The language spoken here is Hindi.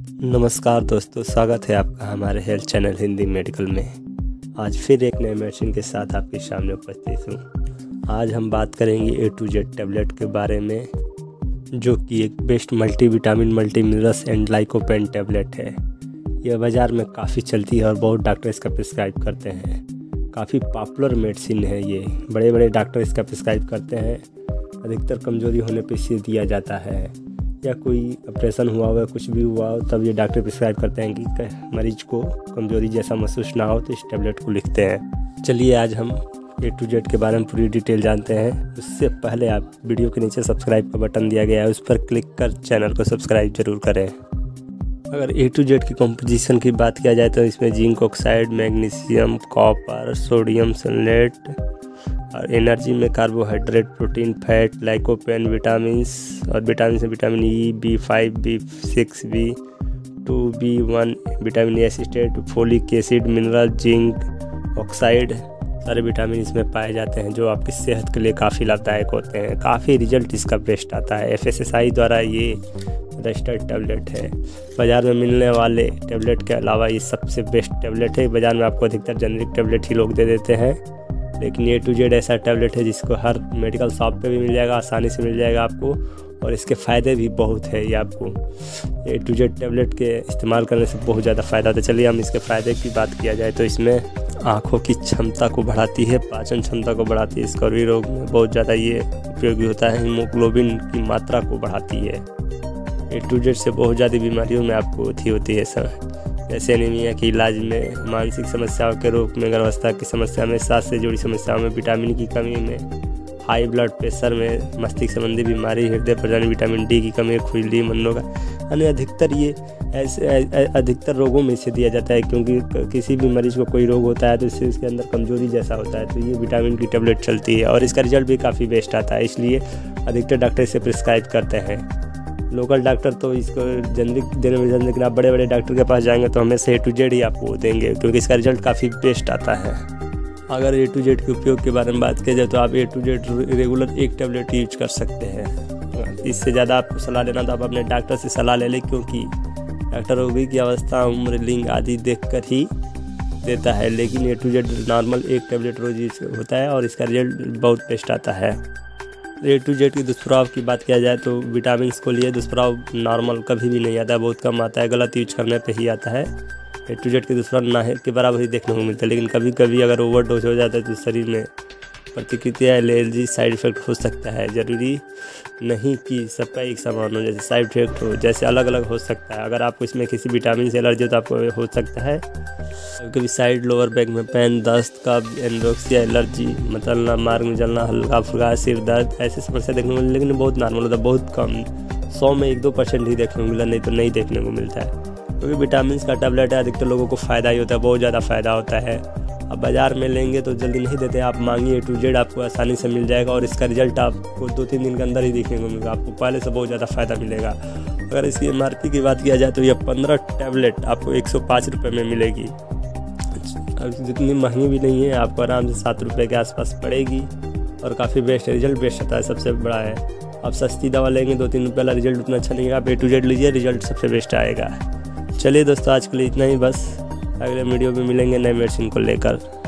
नमस्कार दोस्तों, स्वागत है आपका हमारे हेल्थ चैनल हिंदी मेडिकल में। आज फिर एक नए मेडिसिन के साथ आपके सामने उपस्थित हूँ। आज हम बात करेंगे A to Z टैबलेट के बारे में, जो कि एक best multivitamin, multi minerals and lycopene tablet है। यह बाज़ार में काफ़ी चलती है और बहुत डॉक्टर इसका प्रिस्क्राइब करते हैं। काफ़ी पॉपुलर मेडिसिन है ये, बड़े बड़े डॉक्टर इसका प्रिस्क्राइब करते हैं। अधिकतर कमज़ोरी होने पर इसे दिया जाता है, या कोई ऑपरेशन हुआ हो, कुछ भी हुआ हो, तब ये डॉक्टर प्रिस्क्राइब करते हैं कि मरीज को कमज़ोरी जैसा महसूस ना हो तो इस टैबलेट को लिखते हैं। चलिए आज हम A to Z के बारे में पूरी डिटेल जानते हैं। उससे पहले आप वीडियो के नीचे सब्सक्राइब का बटन दिया गया है, उस पर क्लिक कर चैनल को सब्सक्राइब जरूर करें। अगर A to Z की कंपोजिशन की बात किया जाए तो इसमें zinc oxide, magnesium, copper, sodium sulphate और एनर्जी में carbohydrate, protein, fat, lycopene, vitamins और विटामिन से vitamin E, B5, B6, B2, B1, vitamin A acetate, folic acid, mineral, zinc oxide, सारे विटामिन इसमें पाए जाते हैं जो आपकी सेहत के लिए काफ़ी लाभदायक होते हैं। काफ़ी रिजल्ट इसका बेस्ट आता है। FSSAI द्वारा ये रजिस्टर्ड टैबलेट है। बाज़ार में मिलने वाले टैबलेट के अलावा ये सबसे बेस्ट टैबलेट है। बाज़ार में आपको अधिकतर जेनरिक टैबलेट ही लोग दे देते हैं, लेकिन A to Z ऐसा टैबलेट है जिसको हर मेडिकल शॉप पे भी मिल जाएगा, आसानी से मिल जाएगा आपको, और इसके फ़ायदे भी बहुत है। ये आपको A to Z टैबलेट के इस्तेमाल करने से बहुत ज़्यादा फ़ायदा होता है। चलिए हम इसके फ़ायदे की बात किया जाए तो इसमें आँखों की क्षमता को बढ़ाती है, पाचन क्षमता को बढ़ाती है, स्कर्वी रोग में बहुत ज़्यादा ये उपयोगी होता है। हीमोग्लोबिन की मात्रा को बढ़ाती है। A to Z से बहुत ज़्यादा बीमारियों में आपको होती है सर, जैसे एनीमिया के इलाज में, मानसिक समस्याओं के रोग में, गर्भावस्था की समस्या में, सांस से जुड़ी समस्याओं में, विटामिन की कमी में, हाई ब्लड प्रेशर में, मस्तिष्क संबंधी बीमारी, हृदय प्रजनन, विटामिन डी की कमी, खुजली, मनोगा, यानी अधिकतर रोगों में इसे दिया जाता है। क्योंकि किसी भी मरीज को कोई रोग होता है तो इससे उसके अंदर कमजोरी जैसा होता है, तो ये विटामिन की टैबलेट चलती है और इसका रिजल्ट भी काफ़ी बेस्ट आता है। इसलिए अधिकतर डॉक्टर इसे प्रिस्क्राइब करते हैं। लोकल डॉक्टर तो इसको जेनरिक देने में, लेकिन आप बड़े बड़े डॉक्टर के पास जाएंगे तो हमेशा A to Z ही आपको देंगे, क्योंकि इसका रिजल्ट काफ़ी बेस्ट आता है। अगर A to Z के उपयोग के बारे में बात की जाए तो आप A to Z रेगुलर एक टैबलेट यूज कर सकते हैं। इससे ज़्यादा आपको सलाह लेना तो आप अपने डॉक्टर से सलाह ले लें, क्योंकि डॉक्टर रोगी की अवस्था, उम्र, लिंग आदि देख कर ही देता है। लेकिन A to Z नॉर्मल एक टैबलेट रोज यूज होता है और इसका रिजल्ट बहुत बेस्ट आता है। A to Z की दुष्प्रभाव की बात किया जाए तो विटामिन को लिए दुष्प्रभाव नॉर्मल कभी भी नहीं आता है, बहुत कम आता है, गलत यूज करने पे ही आता है। A to Z के दुष्प्रभाव ना के बराबर ही देखने को मिलता है, लेकिन कभी कभी अगर ओवरडोज हो जाता है तो शरीर में प्रतिक्रिया, एलर्जी, साइड इफेक्ट हो सकता है। ज़रूरी नहीं कि सबका एक समान हो, जैसे साइड इफेक्ट हो, जैसे अलग अलग हो सकता है। अगर आपको इसमें किसी विटामिन से एलर्जी हो तो आपको हो सकता है कभी साइड लोअर बैक में पेन, दस्त, कब्ज, एनोरेक्सिया, एलर्जी, मतलना, मार्ग में जलना, हल्का फुल्का सिर दर्द, ऐसी समस्या देखने को मिली। लेकिन बहुत नॉर्मल होता है, बहुत कम, 100 में 1-2% ही देखने को मिला, नहीं तो नहीं देखने को मिलता है। क्योंकि विटामिन का टैबलेट है, अधिकतर लोगों को फ़ायदा ही होता है, बहुत ज़्यादा फ़ायदा होता है। अब बाज़ार में लेंगे तो जल्दी नहीं देते, आप मांगिए A to Z आपको आसानी से मिल जाएगा और इसका रिजल्ट आपको 2-3 दिन के अंदर ही देखने को मिलेगा। आपको पहले से बहुत ज़्यादा फ़ायदा मिलेगा। अगर इसकी MRP की बात किया जाए तो यह 15 टैबलेट आपको 105 रुपये में मिलेगी। अब जितनी महंगी भी नहीं है, आपको आराम से 7 रुपये के आसपास पड़ेगी और काफ़ी बेस्ट है, रिजल्ट बेस्ट आता है, सबसे बड़ा है। आप सस्ती दवा लेंगे 2-3 रुपये वाला रिजल्ट उतना अच्छा नहीं है, आप A to Z लीजिए, रिजल्ट सबसे बेस्ट आएगा। चलिए दोस्तों, आज के लिए इतना ही बस। अगले वीडियो में मिलेंगे नए मेडिसिन को लेकर।